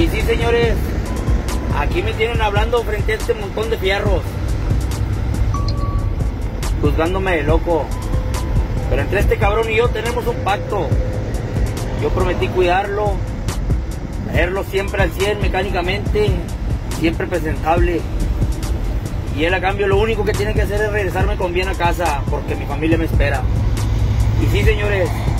Y sí, señores, aquí me tienen hablando frente a este montón de fierros, juzgándome de loco. Pero entre este cabrón y yo tenemos un pacto. Yo prometí cuidarlo, traerlo siempre al 100 mecánicamente, siempre presentable. Y él a cambio lo único que tiene que hacer es regresarme con bien a casa, porque mi familia me espera. Y sí, señores,